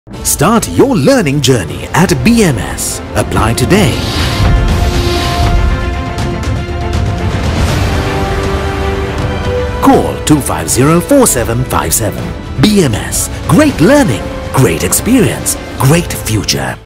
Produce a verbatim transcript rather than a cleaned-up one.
Start your learning journey at B M S. Apply today. Call two five zero four seven five seven. B M S. Great learning, great experience, great future.